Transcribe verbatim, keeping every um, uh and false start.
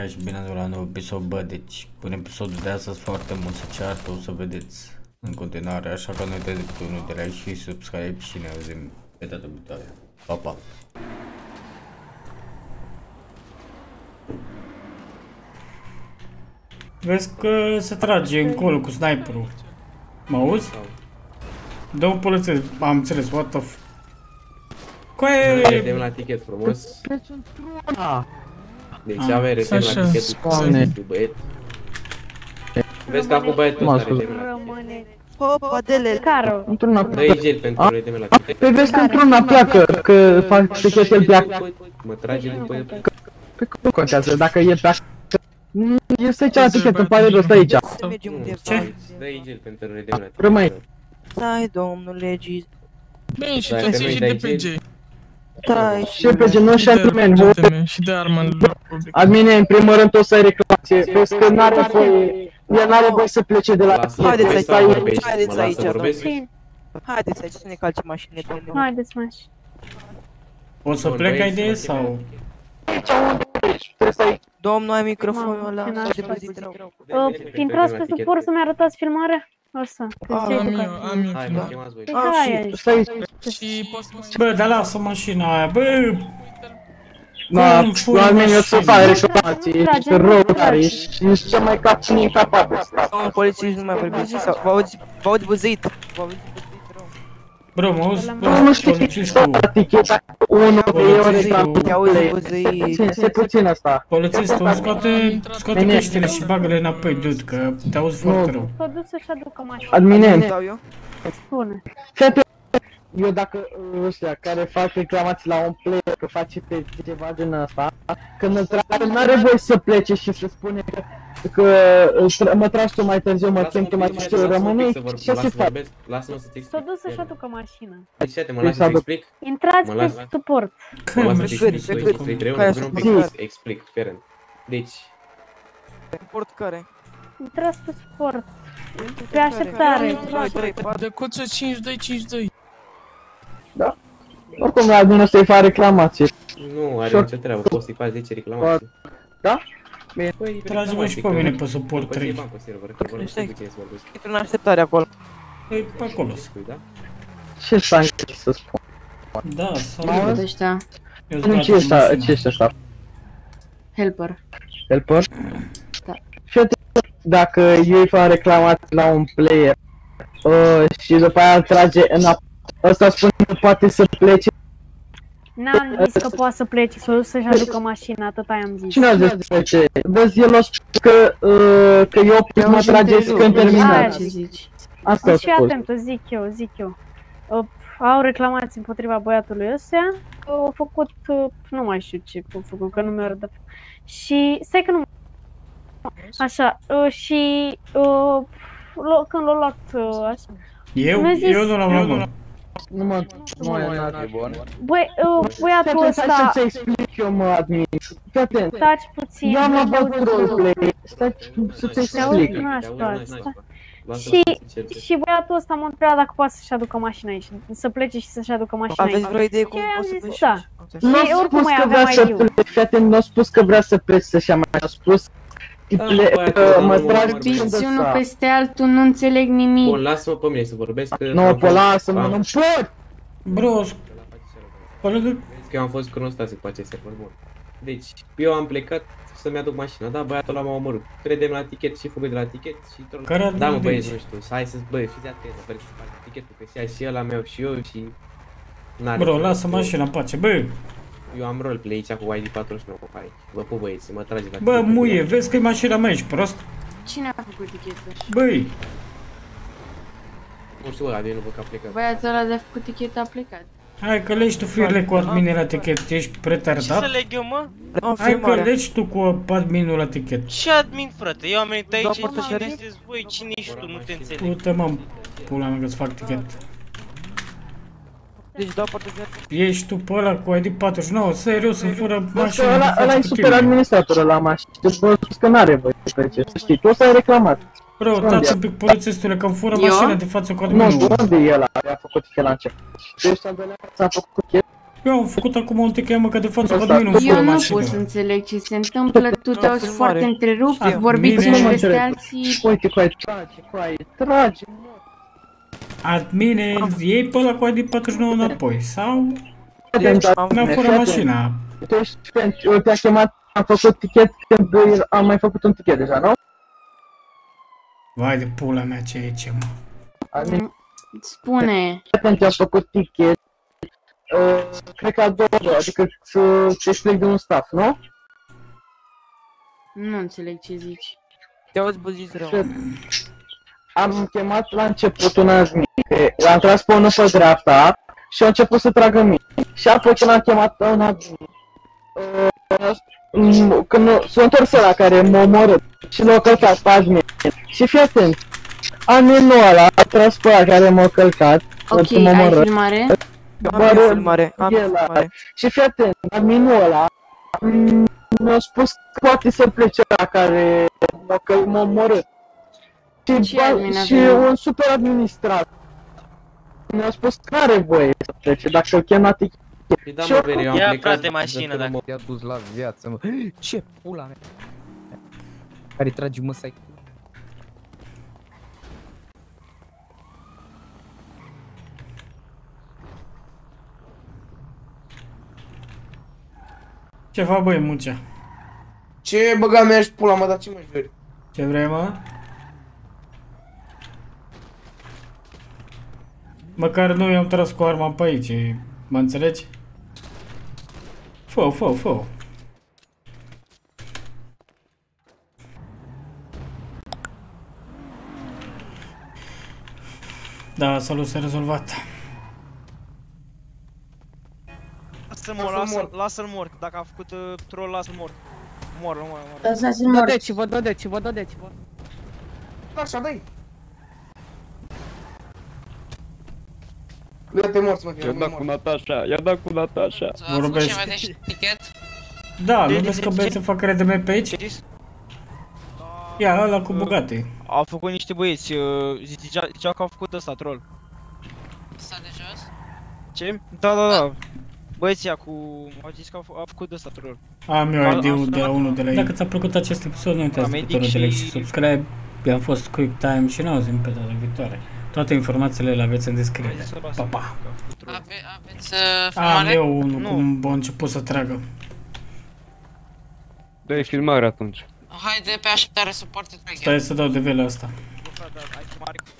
Hai și bine la nou episod, bă, deci în episodul de astăzi foarte mult se ceartă, o să vedeți în continuare, așa că nu uitați decât unul de like și subscribe și ne auzim pe data viitoare. Pa, pa! Vezi că se trage încolo cu sniperul. Mă auzi? Dă un polițist, am înțeles, what the f... Coaie! Vedem la tichet frumos. Deci avem retem la tichetul cu băiet. Vezi că acum băietul ăsta retem la tichet. Hopa, dele, caro. Dă-i gel pentru retem la tichet. Păi vezi că într-una pleacă, că fac tichet el pleacă. Mă trage după el. Păi nu contează, dacă e pleacă. Este aici la tichet, îmi pare rău, stai aici. Ce? Dă-i gel pentru retem la tichet. Rămâi. Stai, domnule G. Bine, și tu ții și de pe G. Stai, Și pe gen, nu și admin, și de armă în public. admine, în primul rând o să ai reclamație, vezi că n-are voie, el n-are voie să plece de la tichet. Haideți aici, haideți aici, domnule. haideți aici, să ne calci mașinile, domnule. Haideți, mași. O să plec ai de sau? Aici, unde ești? Trebuie să ai... Domnul, ai microfonul ăla, s-a depăzit rău. Intrați pe suport să-mi arătați filmarea? Asta. Am eu, am eu Hai, mă chemați voi. Stai aici. și poți să Bă, dar lasă mașina aia, bă! Da, oamenii o să fac reclamații, ești rău tare, ești ești cel mai cap cine incapabil. Domnul polițist, nu mai vorbiți, sau vă auzi, vă auzi băzăit, vă auzi băzăit rău. Bro, mă auzi? Nu, nu știi ce e la ticheta, unu de euro reclamă. Te auzi băzăit. Se puțin asta. Polițistul, scoate, scoate căștile și bagă-le înapoi, dude, că te auzi foarte rău. S-a dus să-și aducă mașina. Admine, Dau eu? Spune. eu dacă ăștia care fac reclamații la un player că face pe ceva din ăsta, când îl trage, n-are voie să plece și să spune că că mă tragi tu mai târziu, mă chem, te mai știu, rămâne aici, ce se face? Lasă-mă să-ți S-a explic. dus să-și aducă mașina. Deci, te mă lași să-ți explic? Intrați Mă pe las- suport. Mă las să-ți Cât, explic, cât, să-i trebuie care un sunt pic suport? să explic, Feren. Deci, Port care? Intrați pe suport. Pe așteptare. doi, trei, patru. de cuță cinci doi cinci doi. Oricum la admin o să-i fac reclamație. nu are nicio treabă, poți să-i faci zece reclamații. Da? Păi, Trage-mă și pe mine pe suport trei. Bani pe server, că vorbim Stai. cu cine să vorbesc. Intru în așteptare acolo. E pe acolo. Spui, da? Ce s-a închis să spun? Da, sau... Auzi ăștia. Eu Nu, ce ești a- ce ești asta? Helper. Helper? Da. Fete, dacă eu îi fac reclamații la un player uh, și după aia îl trage înapoi, ăsta spune că poate să plece. N-am zis că poate să plece, s-a dus să-și aducă mașina, atât am zis. Cine a zis să plece? Vezi, el o spune că, uh, că eu pot mă trageți când Aia terminați. ce zici. Asta a Fii spus. atent, zic eu, zic eu. Uh, au reclamații împotriva băiatului ăsta, au făcut, uh, nu mai știu ce au făcut, că nu mi-a arătat. Și, stai că nu așa, uh, și uh, l- când l-a luat uh, așa, Eu? Mi-a zis- Eu nu l-am luat. Nu mă, nu mai e bun. băi, uh, băiatul Stai ăsta, să-ți explic eu, mă, admin. Fii atent. taci puțin, Eu am nu avut te auzi. roleplay. Stai să-ți Te auzi explic. nașpa, stai. Lasă-mă Și, să încerce. și băiatul ăsta m-a întrebat dacă poate să-și aducă mașina aici, să plece și să-și aducă mașina aici. Aveți vreo idee cum Eu am poți să zis pleci? da. Nu Și a oricum spus mai că aveam vrea să I D-ul. plece, fii atent, nu a spus că vrea să plece să-și ia mașina, a spus Da, ple- băiatul, că dar mă nu mă tragi vorbești. când Vorbiți unul ăsta. peste altul, nu înțeleg nimic. Bun, lasă-mă pe mine să vorbesc. că Nu, am pe fost- lasă-mă, am- nu pot! Bro, pe lângă... Vezi că eu am fost cronostatic pe acest server, bun. Deci, eu am plecat să-mi aduc mașina, da, băiatul ăla m-a omorât. Credem la tichet și fugă de la tichet și tot. Care Da, mă admin băieți, deci? nu știu, să hai să, băi, fiți atenți, băi, să faci tichetul, că și și ăla meu și eu și... N-are Bro, ce- lasă mașina în pace, bă! Eu am roleplay aici cu I D patruzeci și nouă, hai. Vă pup băieți, mă trage la Bă, tichet. muie, vezi că e mașina mea, ești prost? Cine a făcut tichetul? Băi, Nu știu, ăla de nu văd că a plecat. Băiatul ăla de făcut tichet a plecat. hai că legi tu firile cu adminul la tichet, ești Ce pretardat? să leg eu, mă? Am Hai că filmarea. legi tu cu adminul la tichet. Ce admin, frate? Eu am venit aici Da, și partajare? citesc voi, cine ești tu? Nu te înțeleg. Uite mă, pula mea că-ți fac tichet. Deci dau partajare. Ești tu pe ăla cu I D patruzeci și nouă, serios, sunt fără Vezi că mașină ăla, de ăla față e cu super tine. administrator la mașină, deci bă, spus că n-are voie să plece, să știi, tu o să ai reclamat. Bro, tați un pic polițistule că-mi fură Eu? mașina de față cu Nu știu adminul. unde e ăla, a făcut tichet la început. Tu ești al doilea, ți-a făcut tichet? Eu am făcut acum un tic, ia-mă că de față văd mine un Eu fură nu mașină. pot să înțeleg ce se întâmplă, tu te auzi foarte întrerupt, Ah, vorbiți bine. unii peste alții. Uite cu aia, trage, cu aia, trage, mă. Admine, iei pe ăla cu aia din patruzeci și nouă înapoi, sau Am mi-a furat mașina. Tu ești pentru, eu te-a chemat, am făcut tichet când am mai făcut un tichet deja, nu? Vai de pula mea, ce e aici, mă. Adică, Spune. atunci am făcut tichet, uh, cred că a doua, adică să te explic de un staff, nu? Nu înțeleg ce zici. Te auzi buziți rău. Am chemat la început un admin, l-am tras pe unul pe dreapta și a început să tragă mine. Și apoi când am chemat un admin, uh, când s-a întors ăla care m-a omorât și l-a călcat pe admin. Și fii atent, adminul ăla a tras pe ăla care m-a călcat, Ok, m-a ai omorât. filmare? Am eu filmare, am eu filmare. Și fii atent, adminul ăla mm, mi-a spus că poate să plece ăla care m-a căl- m-a omorât. Și, Ce ba- admin și avea? un super administrat mi-a spus că are voie să plece dacă îl chem la tichet. Îi dam Și o oricum- bere, eu am Ia, plecat. frate, mașină, Dacă dacă... nu m-a dus la viață, mă. Ce pula mea? Care tragi măsai? Ce fac, băi, Mucea? Ce băga mea și pula mă, dar ce mă juri? Ce vrei, mă? Măcar nu i-am tras cu arma pe aici, mă înțelegi? Fă, fă, fă. Da, salut, s-a rezolvat. Lasă-l mor, Lasă-l lasă-l mor. lasă-l mor, dacă a făcut uh, troll, lasă-l mor. Mor, mor, mor. Dădeți-vă, dădeți-vă, dădeți-vă. Așa, dă-i! Dă-te morți, mă, că I-a eu dat nu cu mor. Natasha, i-a dat cu Natasha. Vorbești. tichet? Da, De- nu de- vezi că de- băieții fac redeme pe aici? Ce zis? Ia, ăla cu Bugatti. Au făcut niște băieți, uh, zicea, ziceau că au făcut ăsta, troll. Ăsta de jos? Ce? Da, da, da. Băieții cu... au zis că au, fă- au făcut ăsta, troll. Am eu Al- I D-ul altfel de la nu. unul de la ei. Dacă ți-a plăcut acest episod, nu uitați Medic butonul de like și și- subscribe. Eu am fost Quick Time și ne auzim pe data viitoare. Toate informațiile le aveți în descriere. Hai să Pa, lasă, pa! că a făcut troll. Ave, aveți uh, Am filmare? eu unul Nu. cum a început să tragă. Dă-i filmare atunci. Haide pe așteptare să poarte trei. Stai să dau de vele asta. Bă, frate, ai filmare?